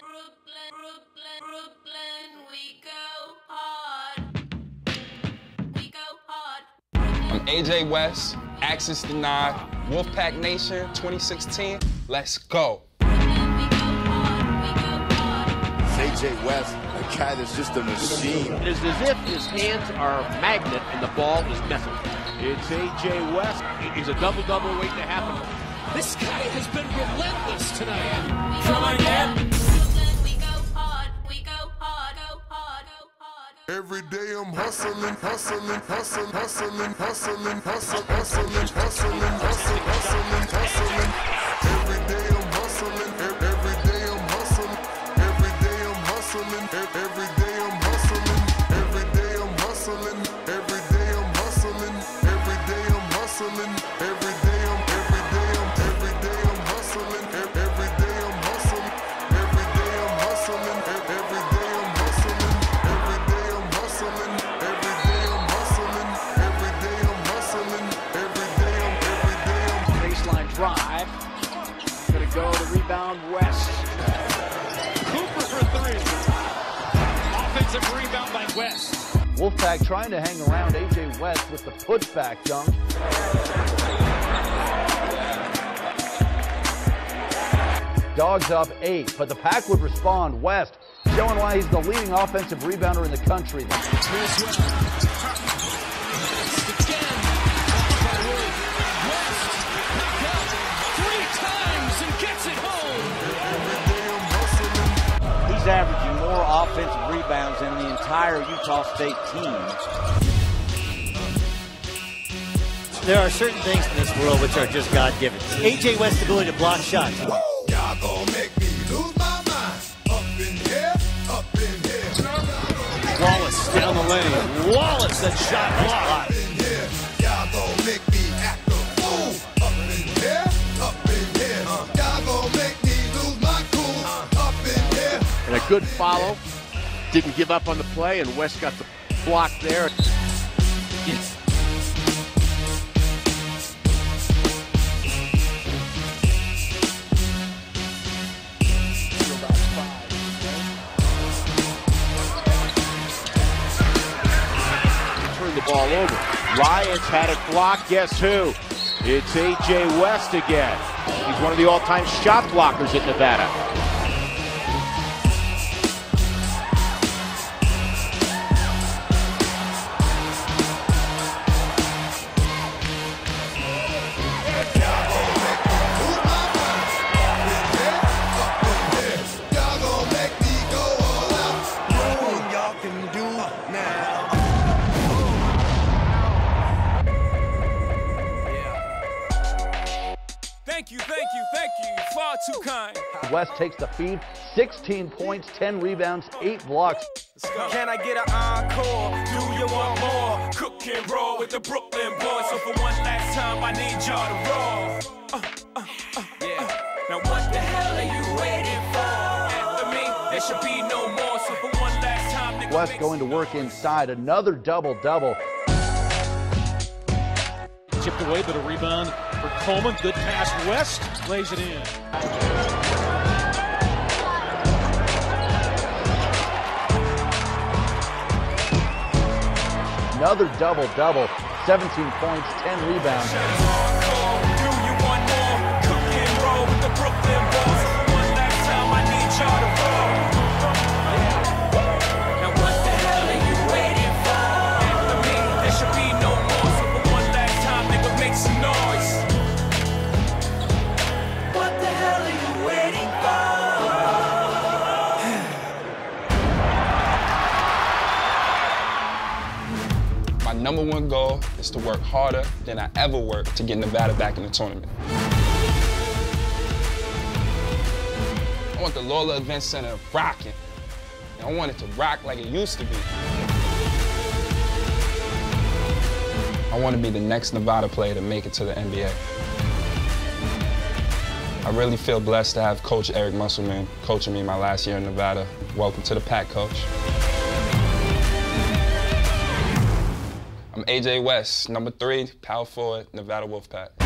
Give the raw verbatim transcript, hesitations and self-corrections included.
Brooklyn, Brooklyn, Brooklyn, we go hard. We go hard. I'm A J West, Access Denied, Wolfpack Nation twenty sixteen. Let's go. A J West, a cat is just a machine. It is as if his hands are a magnet and the ball is metal. It's A J West. He's a double-double waiting to happen. This guy has been relentless tonight. Come again. Brooklyn, we go hard. We go hard. Go hard. Go hard. Every day I'm hustling, hustling, hustling, hustling, hustling, hustling, hustling, hustling, hustling, hustling, hustling. Every day I'm hustling, every day I'm hustling, every day I'm hustling, every day I'm hustling, every day I'm hustling, every day I'm hustling, every day I'm hustling, every day I'm, every day I'm, every day I'm hustling, every day I'm hustling, every day I'm hustling, every day I'm hustling, every day I'm hustling, every day I'm hustling, every day I'm hustling, every day I'm, every day I'm. Baseline drive. Gonna go to rebound West. Cooper for three. Offensive rebound by West. Wolfpack trying to hang around A J West with the putback dunk. Dogs up eight, but the Pack would respond. West showing why he's the leading offensive rebounder in the country. Here's West. Again. West knocked out three times and gets it home. He's averaging more offensive rebounds than the entire Utah State team. There are certain things in this world which are just God-given. A J West's ability to block shots. Y'all gon' make me lose my mind. Up in here, up in here. Wallace down the lane. Wallace, that shot blocked. Up in here, y'all gon' make me act a fool. Up in here, up in here. Y'all gon' make me lose my cool. Up in here. And a good follow. Didn't give up on the play, and West got the block there. Yes. Turn the ball over. Ryan's had it blocked. Guess who? It's A J West again. He's one of the all-time shot blockers in Nevada. Y'all gon' make me go all out. Nothing y'all can do now. Thank you, thank you, thank you. Far too kind. West takes the feed, sixteen points, ten rebounds, eight blocks. Can I get an encore? Do you want more? Cook and roll with the Brooklyn boys. So for one last time, I need y'all to roll. Uh, uh, uh, yeah. Now what the hell are you waiting for? After me, there should be no more. So for one last time, nigga, West make going to work inside, another double-double. Chipped away, but a rebound for Coleman. Good pass. West lays it in. Another double-double, seventeen points, ten rebounds. Do you want more? Cook and roll with the Brooklyn boys. So for one last time, I need y'all to roll. Now what the hell are you waiting for? After me, there should be no more. So for one last time, nigga, make some noise. What the hell are you waiting for? My number one goal is to work harder than I ever worked to get Nevada back in the tournament. I want the Lola Event Center rocking. And I want it to rock like it used to be. I want to be the next Nevada player to make it to the N B A. I really feel blessed to have Coach Eric Musselman coaching me my last year in Nevada. Welcome to the Pack, Coach. I'm A J West, number three, power forward, Nevada Wolfpack.